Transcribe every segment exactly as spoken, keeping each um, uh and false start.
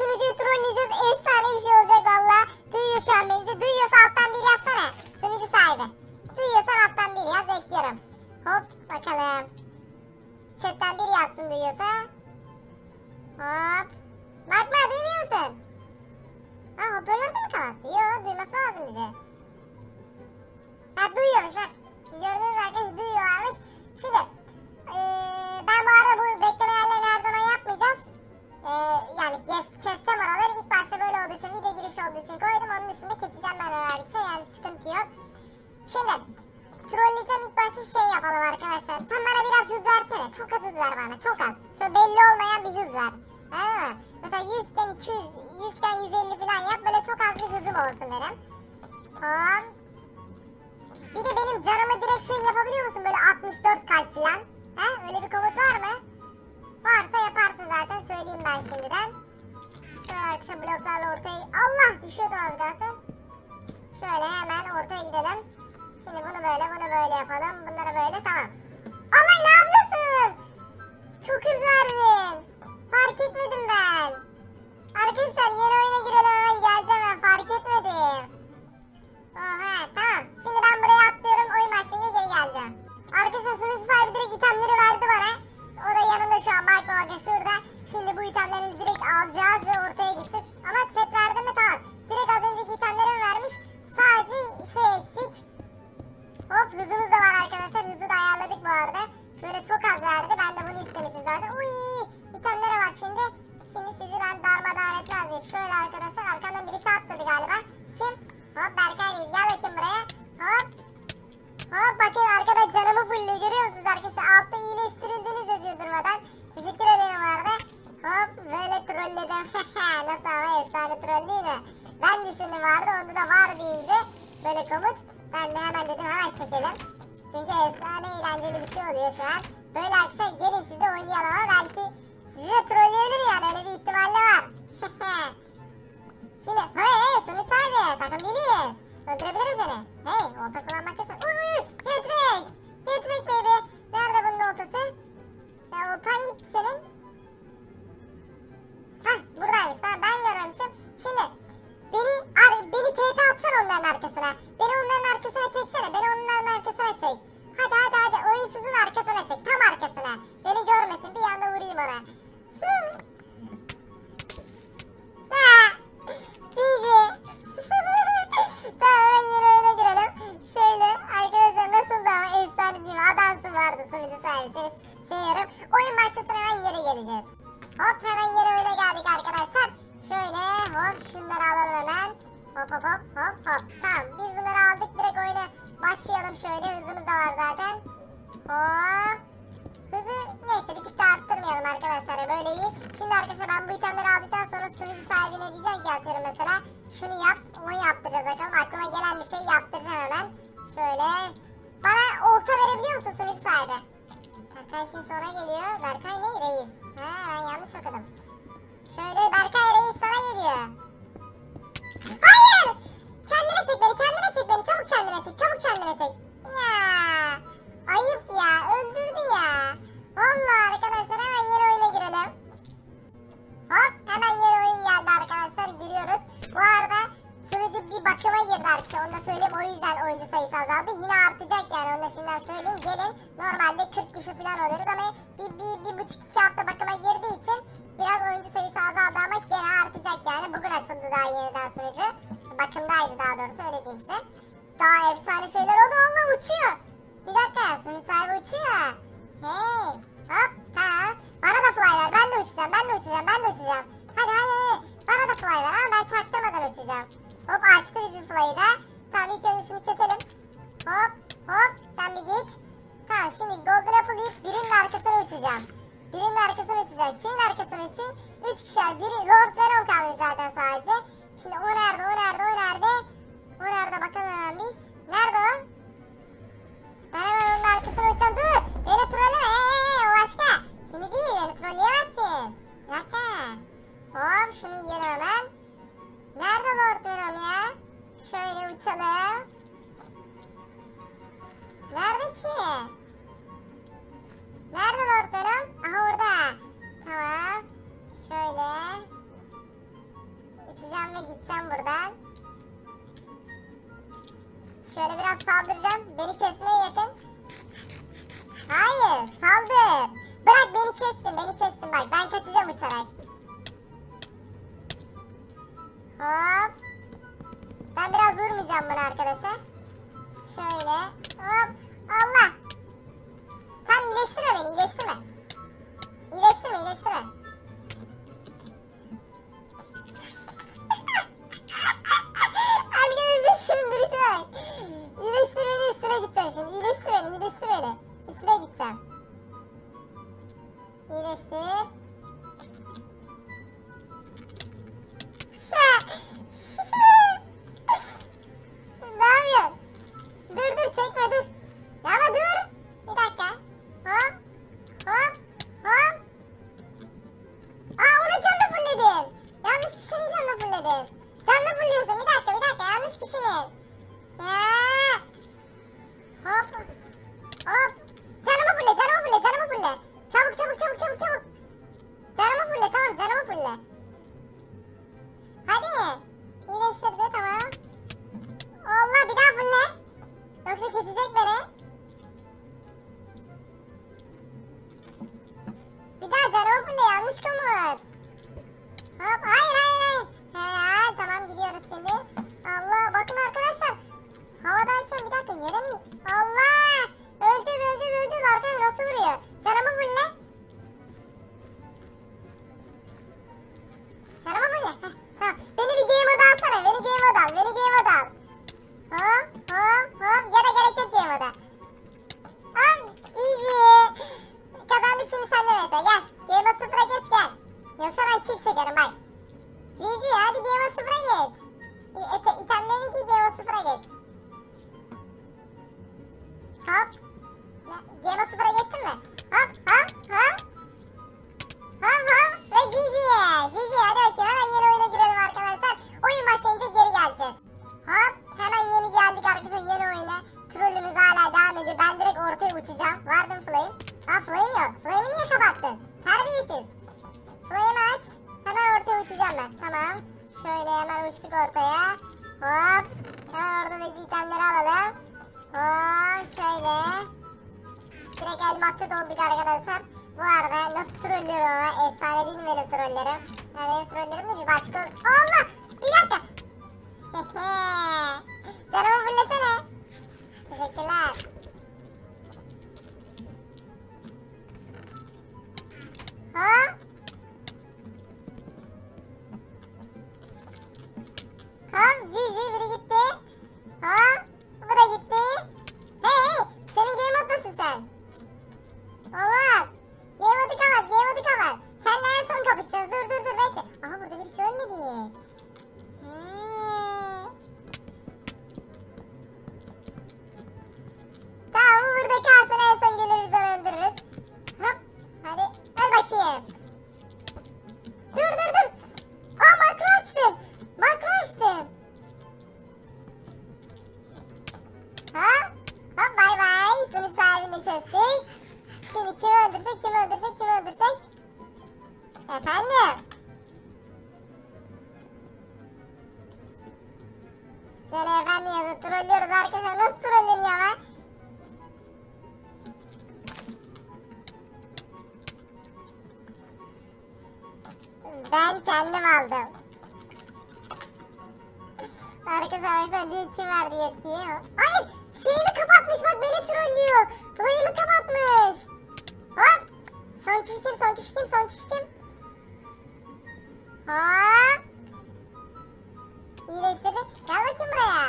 sunucuyu trolleyeceğiz. Efsane bir şey olacak valla. Duyuyor şu an beni. Duyuyorsa alttan bir yazsana. Sunucu sahibi. Duyuyorsan alttan bir yaz, ekliyorum. Hop bakalım. Chatten bir yazsın duyuyorsa. Hop. Bakma, duymuyor musun? Ha, hoparlör de mi kapattı? Yok, duyması lazım bize. Ha, duyuyormuş bak. Gördüğünüz arkadaşlar duyuyorlarmış. Şimdi ee, ben bu arada bu bekleme yerlerini her zaman yapmayacağız. Ee, yani kes, keseceğim oraları. İlk başta böyle olduğu için, video girişi olduğu için koydum. Onun dışında keseceğim ben herhalde. Yani sıkıntı yok. Şimdi trolleyeceğim, ilk başta şey yapalım arkadaşlar. Sen bana biraz hız versene. Çok az hız ver bana, çok az. Şöyle belli olmayan bir hız ver. Ha, mesela yüz iken iki yüz, yüz iken yüz elli falan yap. Böyle çok az bir hızım olsun benim. Hop. Bir de benim canımı direkt şey yapabiliyor musun? Böyle altmış dört kalp falan. Ha, öyle bir komut var mı? Varsa yaparsın zaten, söyleyeyim ben şimdiden. Şöyle arkadaşlar bloklarla ortaya... Allah, düşüyordu az kalsın. Şöyle hemen ortaya gidelim. Şimdi bunu böyle, bunu böyle yapalım. Bunları böyle, tamam. Allah, ne yapıyorsun? Çok hız verdin. Fark etmedim ben. Arkadaşlar yeni oyuna girelim, hemen geleceğim ben, fark etmedim. Oha, tamam. Şimdi ben buraya atlıyorum, oyun başlayınca geri geleceğim. Arkadaşlar sunucu sahibi direkt itemleri verdi bana. O da yanında şu an, bak bakın şurada. Şimdi bu itemleri direkt alacağız ve ortaya gideceğiz. Ama set verdi mi? Tamam. Direkt az önceki itemleri vermiş. Sadece şey eksik. Hop, hızımız da var arkadaşlar. Hızı da ayarladık bu arada. Şöyle çok az verdi. Ben de bunu istemiştim zaten. Uy, itemlere bak şimdi. Şimdi sizi ben darmadağın etmez miyim? Şöyle arkadaşlar, arkamdan birisi atladı galiba. Kim? Hop, Berkay Reis, gel bakayım buraya. Hop. Hop, bakın arkada canımı fulle, görüyor musunuz arkadaşlar? Altta iyileştirildiniz yazıyor durmadan. Teşekkür ederim bu arada. Hop, böyle trolledim. Nasıl ama, efsane troll değil mi? Ben düşündüm vardı, onda da var deyince böyle komut. Ben de hemen dedim, hemen çekelim. Çünkü efsane eğlenceli bir şey oluyor şu an. Böyle arkadaşlar gelin siz de oynayalım, ama belki sizi de trolleyebilir yani, öyle bir ihtimalle var. Şimdi hey hey sonuç sahibi, takım değiliz. Öldürebilirim seni. Hey, olta kullanmak yasak. Uy uy, getrek. Getrek baby. Nerede bunun oltası? Ya oltan gitti senin. Hah, buradaymış, tamam, ben görmemişim. Şimdi beni ar beni T P atsana onların arkasına. Beni onların arkasına çeksene. Beni onların arkasına çek. Hadi hadi hadi, oyunsuzun arkasına çek. Tam arkasına. Beni görmesin, bir anda vurayım ona. Ha. Cici. Tamam, yine oyuna girelim. Şöyle arkadaşlar, nasıl da ama efsane değil mi? Adamsın vardı sunucu sahibi. Seni seviyorum. Oyun başlasın, hemen geri geleceğiz. Hop, hemen yeni oyuna geldik arkadaşlar. Şöyle hop, şunları alalım hemen. Hop hop hop hop hop. Tamam, biz bunları aldık, direkt oyuna başlayalım şöyle. Hızımız da var zaten. Hop. Hızı neyse bir tık da arttırmayalım arkadaşlar, böyle iyi. Şimdi arkadaşlar ben bu itemleri aldıktan sonra sunucu sahibine diyeceğim ki, atıyorum mesela şunu yap, onu yaptıracağız bakalım. Aklıma gelen bir şey yaptıracağım hemen. Şöyle. Bana olta verebiliyor musun sunucu sahibi? Berkay şimdi sonra geliyor. Berkay ne? Reis. Ha, ben yanlış okudum. Şöyle Berkay Reis sana geliyor. Hayır! Kendine çek beni, kendine çek beni. Çabuk kendine çek, çabuk kendine çek. Ya. Ayıp ya, öldürdü ya. Vallahi arkadaşlar, hemen yeni oyuna girelim. Hop, hemen yeni oyun geldi arkadaşlar, giriyoruz. Bu arada sunucu bir bakıma girdi arkadaşlar, onu da söyleyeyim, o yüzden oyuncu sayısı azaldı. Yine artacak yani, onu da şimdiden söyleyeyim. Gelin, normalde kırk kişi falan oluyoruz ama bir, bir, bir buçuk iki hafta bakıma girdiği için biraz oyuncu sayısı azaldı, ama gene artacak yani. Bugün açıldı daha yeniden sunucu. Bakımdaydı daha doğrusu, öyle diyeyim size. Daha efsane şeyler oldu, onunla uçuyor. Bir dakika, sunucu sahibi uçuyor. Hey, hop, ha. Bana da fly ver, ben de uçacağım, ben de uçacağım, ben de uçacağım. Hadi hadi hadi, bana da fly ver ama ben çaktırmadan uçacağım. Hop, açtı bizim fly'ı da. Tamam, ilk önce şunu keselim. Hop, hop, sen bir git. Tamam, şimdi golden apple deyip birinin arkasına uçacağım. Birinin arkasına uçacağım. Kimin arkasına uçayım? Üç kişiler, biri Lord Venom kalmış zaten sadece. Şimdi o nerede, o nerede, o nerede? O nerede bakalım hemen biz. Nerede o? Ben hemen onun arkasına uçacağım. Dur, beni trolleme, eee, o başka. Şimdi değil, beni trolleyemezsin. Bir dakika. Hop, şunu yiyelim hemen. Nerede Lord Venom ya? Şöyle uçalım. Nerede ki? Nerede Lord Venom? Aha, orada. Tamam. Şöyle. gideceğim buradan. Şöyle biraz saldıracağım. Beni kesmeye yakın. Hayır, saldır. Bırak beni kessin, beni kessin bak. Ben kaçacağım uçarak. Hop. Ben biraz vurmayacağım bunu arkadaşa. Şöyle. Hop. Allah. Tam iyileştirme beni, iyileştirme. İyileştirme, iyileştirme. Arkadaşlar şunun duruşu bak. İyileştir beni, üstüne gideceğim şimdi. İyileştir beni, iyileştir beni. Üstüne gideceğim. İyileştir. Ne yapıyorsun? Dur dur çekme dur. Ya ama dur. Bir dakika. Hop. Hop. Hop. Aa onun canını fulledin. Yanlış kişinin canını fulledin. Canını fulluyorsun. Bir dakika bir dakika. Yanlış kişinin. Ya. Hop. Hop. Canımı fulle canımı fulle canımı fulle. Çabuk çabuk çabuk çabuk çabuk. Canımı fulle tamam canımı fulle. Hadi. İyileştirdi tamam. Allah bir daha fulle. Yoksa kesecek beni. Bir daha canımı fulle yanlış komut. Hop hayır hayır hayır. He, tamam gidiyoruz şimdi. Allah bakın arkadaşlar. Havadayken bir dakika yere mi? Allah. Öleceğiz öleceğiz öleceğiz. Arkaya nasıl vuruyor? Canımı fulle. Canımı fulle. Heh, tamam. Beni bir game mode alsana. Beni game mode al. Beni game mode al. Hop hop hop. Ya da gerek yok game mode'a. Hop. Easy. Kazandık şimdi sen de mesela. Gel. Game mode sıfıra geç gel. Yoksa ben kill çekerim bak. Easy hadi game mode sıfıra geç. İ itemlerini giy game mode sıfıra geç. Hop. Game mode sıfıra geçtin mi? Hop hop hop. Hop hop. Ve G G. G G hadi bakayım hemen yeni oyuna girelim arkadaşlar. Oyun başlayınca geri geleceğiz. Hop. Hemen yeni geldik arkadaşlar yeni oyuna. Trollümüz hala devam ediyor. Ben direkt ortaya uçacağım. Vardım flame. Ha flame yok. Flame'i niye kapattın? Terbiyesiz. Flame'i aç. Hemen ortaya uçacağım ben. Tamam. Şöyle hemen uçtuk ortaya. Hop. Hemen oradaki itemleri alalım. Hop şöyle. Direkt elmaslı dolduk arkadaşlar. Bu arada nasıl trollüyorum ama efsane değil mi benim trollerim? Yani benim trollerim de bir başka... Allah! Bir dakika. Canımı fullesene. Teşekkürler. Hop. Hop Cici biri gitti. Hop bu da gitti. Hey senin game moddasın sen. Olmaz. Game moddu kapat game moddu kapat. Seninle en son kapışacağız dur dur dur bekle. Aha burada birisi ölmedi. Hmm. Tamam bu burada kalsın en son gelir biz onu öldürürüz. Hop hadi öl bakayım. Dur dur dur. Aa makro açtın. Makro açtın. Hop hop bay bay. Sunucu sahibini kestik. Şimdi kimi öldürsek kimi öldürsek kimi öldürsek. Efendim. Şöyle efendim yazı trollüyoruz arkadaşlar. Nasıl trolleniyor ama? Ben kendim aldım. Arkadaşlar arkadaşlar diye kim verdi yetkiyi? Hayır şeyimi kapatmış bak beni trollüyor. Fly'ımı kapatmış. Hop. Son kişi kim son kişi kim son kişi kim? Hop. İyileştirdi. Gel bakayım buraya.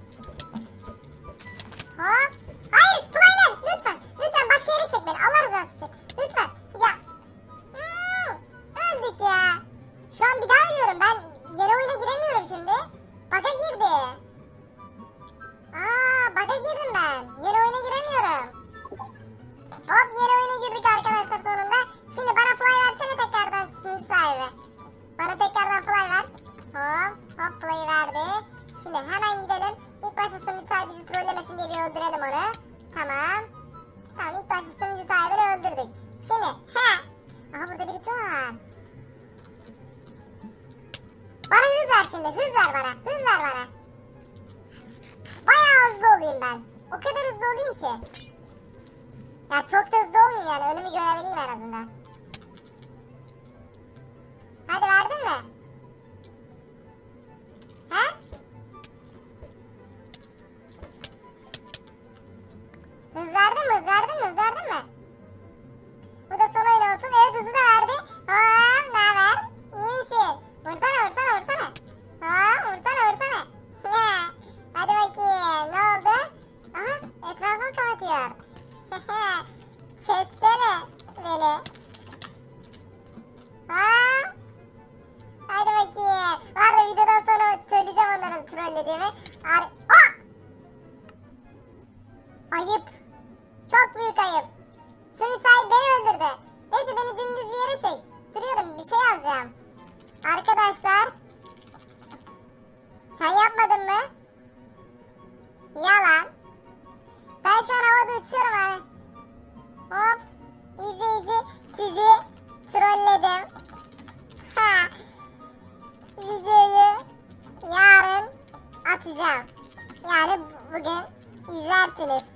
Hop. Hayır Fly'den lütfen. Lütfen başka yere çek beni. Allah rızası için. Lütfen. Ya. Hmm, öldük ya. Şu an bir daha ölüyorum. Ben yeni oyuna giremiyorum şimdi. Bug'a girdi. Aa, bug'a girdim ben. Yeni oyuna giremiyorum. Hop yeni oyuna girdik arkadaşlar sonunda. Şimdi bana fly versene tekrardan sunucu sahibi. Bana tekrardan fly ver. Hop hop fly verdi. Şimdi hemen gidelim. İlk başta sunucu sahibi bizi trollemesin diye bir öldürelim onu. Tamam. Tamam ilk başta sunucu sahibini öldürdük. Şimdi he. Aha burada birisi var. Bana hız ver ver şimdi. Hız ver bana. Hız ver bana. Bayağı hızlı olayım ben. O kadar hızlı olayım ki. Ya çok da hızlı olmayayım yani. Önümü görebileyim en azından. Hadi verdin mi? He? Hız verdin mi? Hız verdin mi? Hız verdin mi? Bu da son oyun olsun. Evet hızı da verdi. Hop ne haber? İyi misin? Vursana vursana vursana. Hop vursana vursana. Hadi bakayım. Ne oldu? Aha etrafımı kapatıyor. Kessene beni. Hop. Hadi bakayım. Var da videodan sonra söyleyeceğim onları trollediğimi. Ar oh! Ayıp. Çok büyük ayıp. Sürü sahibi beni öldürdü. Neyse beni dümdüz bir yere çek. Duruyorum bir şey yazacağım. Arkadaşlar. Sen yapmadın mı? Yalan. Ben şu an havada uçuyorum abi. Hop. İzleyici sizi trolledim. Ha. Videoyu yarın atacağım. Yani bugün izlersiniz.